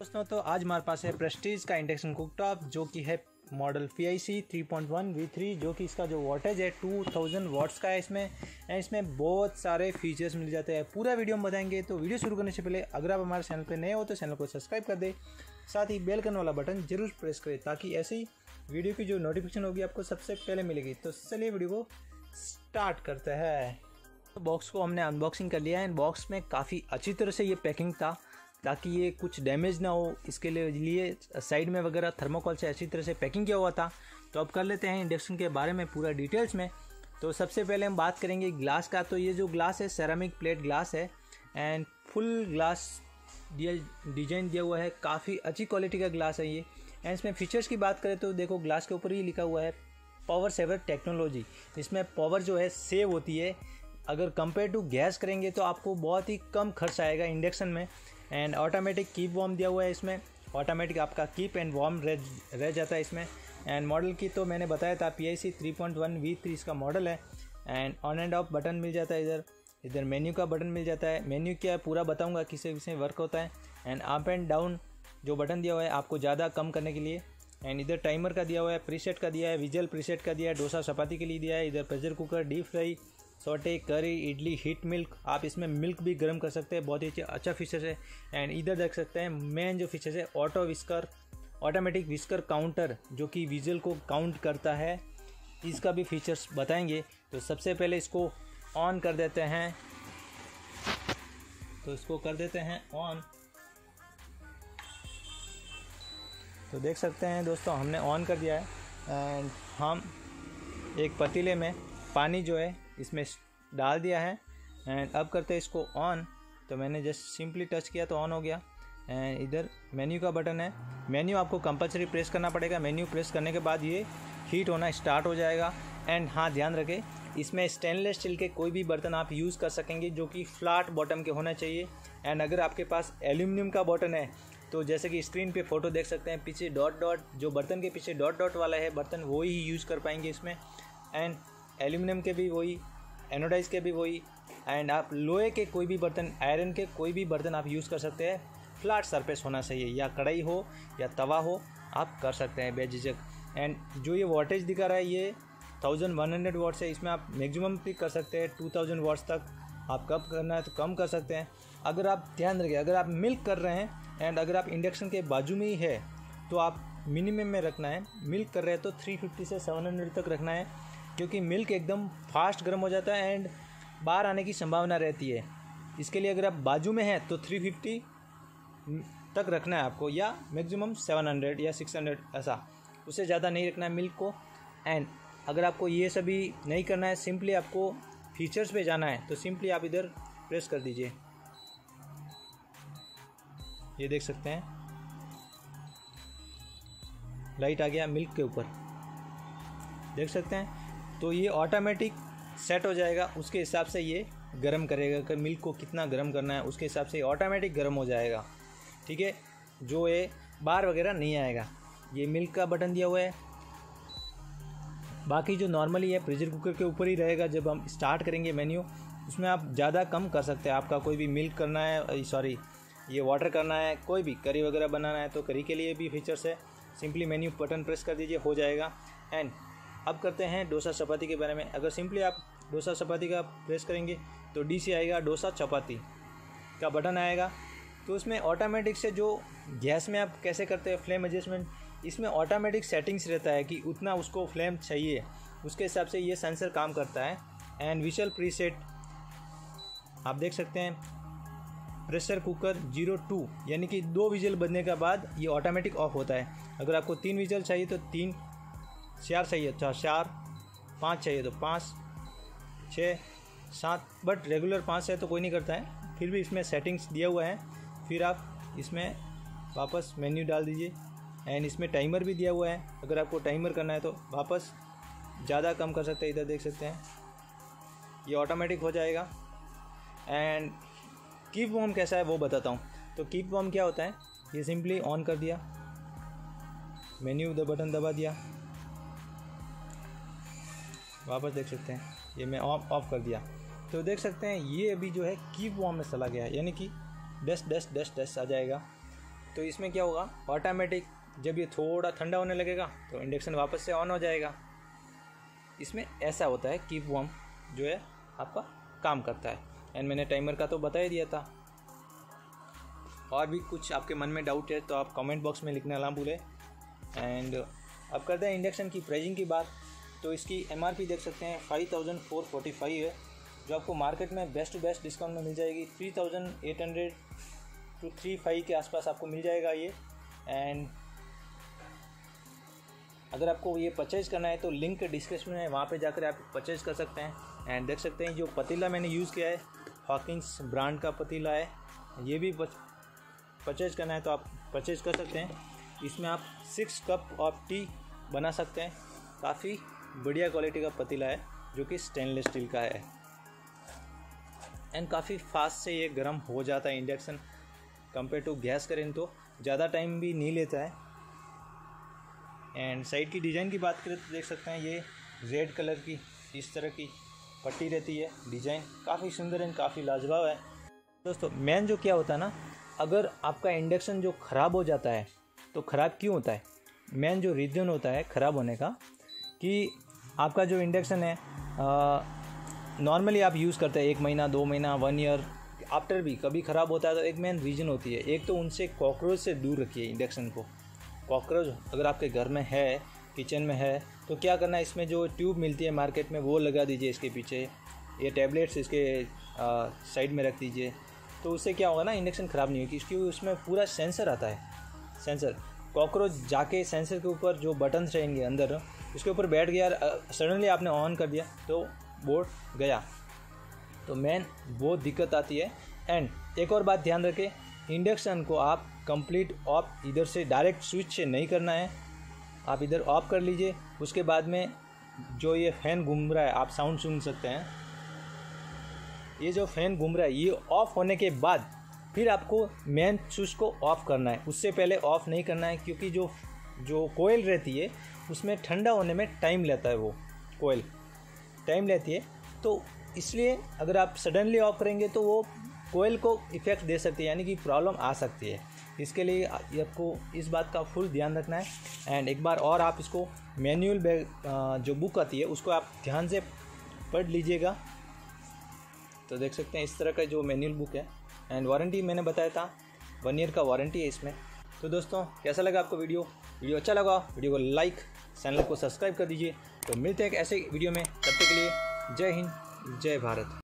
दोस्तों, तो आज हमारे पास है प्रेस्टीज का इंडक्शन कुकटॉप जो कि है मॉडल PIC 3.1 V3 जो कि इसका जो वॉटेज है 2000 वाट्स का है इसमें बहुत सारे फीचर्स मिल जाते हैं। पूरा वीडियो हम बताएंगे। तो वीडियो शुरू करने से पहले अगर आप हमारे चैनल पर नए हो तो चैनल को सब्सक्राइब कर दे, साथ ही बेल आइकन वाला बटन जरूर प्रेस करें ताकि ऐसी वीडियो की जो नोटिफिकेशन होगी आपको सबसे पहले मिलेगी। तो चलिए वीडियो को स्टार्ट करते हैं। तो बॉक्स को हमने अनबॉक्सिंग कर लिया है। बॉक्स में काफ़ी अच्छी तरह से ये पैकिंग था ताकि ये कुछ डैमेज ना हो, इसके लिए साइड में वगैरह थर्मोकोल से अच्छी तरह से पैकिंग किया हुआ था। तो अब कर लेते हैं इंडक्शन के बारे में पूरा डिटेल्स में। तो सबसे पहले हम बात करेंगे ग्लास का। तो ये जो ग्लास है सेरामिक प्लेट ग्लास है एंड फुल ग्लास डिजाइन दिया हुआ है, काफ़ी अच्छी क्वालिटी का ग्लास है ये। एंड इसमें फीचर्स की बात करें तो देखो ग्लास के ऊपर ही लिखा हुआ है पावर सेवर टेक्नोलॉजी। इसमें पावर जो है सेव होती है। अगर कंपेयर टू गैस करेंगे तो आपको बहुत ही कम खर्च आएगा इंडक्शन में। एंड ऑटोमेटिक कीप वार्म दिया हुआ है इसमें, ऑटोमेटिक आपका कीप एंड वार्म रह जाता है इसमें। एंड मॉडल की तो मैंने बताया था PIC 3.1 V3 इसका मॉडल है। And on and off button मिल जाता है, इधर मेन्यू का बटन मिल जाता है। मेन्यू क्या है पूरा बताऊंगा किससे किससे वर्क होता है। एंड अप एंड डाउन जो बटन दिया हुआ है आपको ज़्यादा कम करने के लिए। एंड इधर टाइमर का दिया हुआ है, प्रीसेट का दिया है, विजल प्रीसेट का दिया है, डोसा चपाती के लिए दिया है। इधर pressure cooker, deep fry, saute, curry, idli, heat milk, आप इसमें मिल्क भी गर्म कर सकते हैं। बहुत ही अच्छा फीचर है। एंड इधर देख सकते हैं मेन जो फीचर्स है auto whistle, automatic whistle counter जो कि विजल को काउंट करता है, इसका भी फीचर्स बताएंगे। तो सबसे पहले इसको ऑन कर देते हैं। तो इसको कर देते हैं ऑन। तो देख सकते हैं दोस्तों हमने ऑन कर दिया है। एंड हम एक पतीले में पानी जो है इसमें डाल दिया है। एंड अब करते हैं इसको ऑन। तो मैंने जस्ट सिंपली टच किया तो ऑन हो गया। एंड इधर मेन्यू का बटन है, मेन्यू आपको कंपलसरी प्रेस करना पड़ेगा। मेन्यू प्रेस करने के बाद ये हीट होना स्टार्ट हो जाएगा। एंड हाँ, ध्यान रखें इसमें स्टेनलेस स्टील के कोई भी बर्तन आप यूज़ कर सकेंगे जो कि फ्लैट बॉटम के होना चाहिए। एंड अगर आपके पास एल्यूमिनियम का बॉटन है तो जैसे कि स्क्रीन पे फोटो देख सकते हैं, पीछे डॉट डॉट जो बर्तन के पीछे डॉट डॉट वाला है बर्तन, वो ही यूज़ कर पाएंगे इसमें। एंड एल्यूमिनियम के भी वही, एनोडाइज के भी वही। एंड आप लोहे के कोई भी बर्तन, आयरन के कोई भी बर्तन आप यूज़ कर सकते हैं। फ्लैट सरफेस होना चाहिए, या कढ़ाई हो या तवा हो, आप कर सकते हैं बेझिझक। एंड जो ये वोल्टेज दिखा रहा है ये 1100 वाट्स है। इसमें आप मैक्सिमम भी कर सकते हैं 2000 वाट्स तक। आप कब करना है तो कम कर सकते हैं। अगर आप ध्यान रखिए, अगर आप मिल्क कर रहे हैं एंड अगर आप इंडक्शन के बाजू में ही है तो आप मिनिमम में रखना है। मिल्क कर रहे हैं तो 350 से 700 तक रखना है, क्योंकि मिल्क एकदम फास्ट गर्म हो जाता है एंड बाहर आने की संभावना रहती है। इसके लिए अगर आप बाजू में हैं तो 350 तक रखना है आपको, या मैक्सिमम 700 या 600, ऐसा उससे ज़्यादा नहीं रखना है मिल्क को। एंड अगर आपको ये सभी नहीं करना है, सिंपली आपको फीचर्स पे जाना है तो सिंपली आप इधर प्रेस कर दीजिए। ये देख सकते हैं लाइट आ गया मिल्क के ऊपर, देख सकते हैं। तो ये ऑटोमेटिक सेट हो जाएगा, उसके हिसाब से ये गर्म करेगा कि मिल्क को कितना गर्म करना है, उसके हिसाब से ऑटोमेटिक गर्म हो जाएगा। ठीक है, जो ये बार वगैरह नहीं आएगा। ये मिल्क का बटन दिया हुआ है। बाकी जो नॉर्मली है प्रेशर कुकर के ऊपर ही रहेगा। जब हम स्टार्ट करेंगे मेन्यू, उसमें आप ज़्यादा कम कर सकते हैं। आपका कोई भी मिल्क करना है, सॉरी ये वाटर करना है, कोई भी करी वगैरह बनाना है तो करी के लिए भी फीचर्स है। सिंपली मेन्यू बटन प्रेस कर दीजिए, हो जाएगा। एंड अब करते हैं डोसा चपाती के बारे में। अगर सिंपली आप डोसा चपाती का प्रेस करेंगे तो DC आएगा, डोसा चपाती का बटन आएगा। तो उसमें ऑटोमेटिक से जो गैस में आप कैसे करते हैं फ्लेम एडजस्टमेंट, इसमें ऑटोमेटिक सेटिंग्स रहता है कि उतना उसको फ्लेम चाहिए, उसके हिसाब से ये सेंसर काम करता है। एंड विजल प्रीसेट आप देख सकते हैं, प्रेशर कुकर 02 यानी कि 2 विजल बजने के बाद ये ऑटोमेटिक ऑफ होता है। अगर आपको 3 विजल चाहिए तो 3, 4 चाहिए तो 4, 5 चाहिए तो 5, 6, 7, बट रेगुलर 5 है तो कोई नहीं करता है। फिर भी इसमें सेटिंग्स दिया हुआ है। फिर आप इसमें वापस मेन्यू डाल दीजिए। एंड इसमें टाइमर भी दिया हुआ है, अगर आपको टाइमर करना है तो वापस ज़्यादा कम कर सकते हैं। इधर देख सकते हैं ये ऑटोमेटिक हो जाएगा। एंड कीप वार्म कैसा है वो बताता हूँ। तो कीप वार्म क्या होता है, ये सिंपली ऑन कर दिया, मेन्यू बटन दबा दिया, वापस देख सकते हैं ये मैं ऑफ कर दिया। तो देख सकते हैं ये अभी जो है कीप वार्म में चला गया है, यानी कि डस्ट डस्ट डस्ट डस्ट आ जाएगा। तो इसमें क्या होगा, ऑटोमेटिक जब ये थोड़ा ठंडा होने लगेगा तो इंडक्शन वापस से ऑन हो जाएगा। इसमें ऐसा होता है कीप वार्म जो है आपका काम करता है। एंड मैंने टाइमर का तो बता ही दिया था। और भी कुछ आपके मन में डाउट है तो आप कमेंट बॉक्स में लिखना ना भूलें। एंड अब करते हैं इंडक्शन की प्राइसिंग की बात। तो इसकी MRP देख सकते हैं 5445 है, जो आपको मार्केट में बेस्ट टू बेस्ट डिस्काउंट में मिल जाएगी। 3800 to 35 के आसपास आपको मिल जाएगा ये। एंड अगर आपको ये परचेज़ करना है तो लिंक डिस्क्रिप्शन में, वहाँ पे जाकर आप परचेज़ कर सकते हैं। एंड देख सकते हैं जो पतीला मैंने यूज़ किया है हॉकिंस ब्रांड का पतीला है। ये भी परचेज़ करना है तो आप परचेज़ कर सकते हैं। इसमें आप 6 कप ऑफ टी बना सकते हैं। काफ़ी बढ़िया क्वालिटी का पतीला है जो कि स्टेनलेस स्टील का है। एंड काफ़ी फास्ट से ये गर्म हो जाता है इंडक्शन, कंपेयर टू गैस करें तो ज़्यादा टाइम भी नहीं लेता है। एंड साइड की डिज़ाइन की बात करें तो देख सकते हैं ये रेड कलर की इस तरह की पट्टी रहती है। डिज़ाइन काफ़ी सुंदर एंड काफ़ी लाजवाब है। दोस्तों मेन जो क्या होता है ना, अगर आपका इंडक्शन जो ख़राब हो जाता है तो ख़राब क्यों होता है, मेन जो रीज़न होता है ख़राब होने का कि आपका जो इंडक्शन है नॉर्मली आप यूज़ करते हैं 1 महीना 2 महीना 1 ईयर आफ्टर भी कभी ख़राब होता है तो एक मेन रीज़न होती है। एक तो उनसे कॉकरोच से दूर रखिए इंडक्शन को। कॉकरोच अगर आपके घर में है, किचन में है, तो क्या करना है, इसमें जो ट्यूब मिलती है मार्केट में वो लगा दीजिए इसके पीछे। ये टैबलेट्स इसके साइड में रख दीजिए। तो उससे क्या होगा ना, इंडक्शन ख़राब नहीं होगी क्योंकि उसमें पूरा सेंसर आता है। सेंसर कॉकरोच जाके सेंसर के ऊपर जो बटन्स रहेंगे अंदर उसके ऊपर बैठ गया, सडनली आपने ऑन कर दिया तो बोर्ड गया, तो मेन वो दिक्कत आती है। एंड एक और बात ध्यान रखें, इंडक्शन को आप कंप्लीट ऑफ इधर से डायरेक्ट स्विच से नहीं करना है। आप इधर ऑफ कर लीजिए, उसके बाद में जो ये फ़ैन घूम रहा है आप साउंड सुन सकते हैं। ये जो फ़ैन घूम रहा है ये ऑफ होने के बाद फिर आपको मेन स्विच को ऑफ़ करना है। उससे पहले ऑफ़ नहीं करना है क्योंकि जो कोयल रहती है उसमें ठंडा होने में टाइम लेता है, वो कोयल टाइम लेती है। तो इसलिए अगर आप सडनली ऑफ करेंगे तो वो कोयल को इफ़ेक्ट दे सकती है, यानी कि प्रॉब्लम आ सकती है। इसके लिए आपको इस बात का फुल ध्यान रखना है। एंड एक बार और आप इसको मैनुअल जो बुक आती है उसको आप ध्यान से पढ़ लीजिएगा। तो देख सकते हैं इस तरह का जो मैनुअल बुक है। एंड वारंटी मैंने बताया था 1 ईयर का वारंटी है इसमें। तो दोस्तों कैसा लगा आपको वीडियो अच्छा लगा वीडियो को लाइक, चैनल को सब्सक्राइब कर दीजिए। तो मिलते हैं एक ऐसे वीडियो में, तब तक के लिए जय हिंद जय भारत।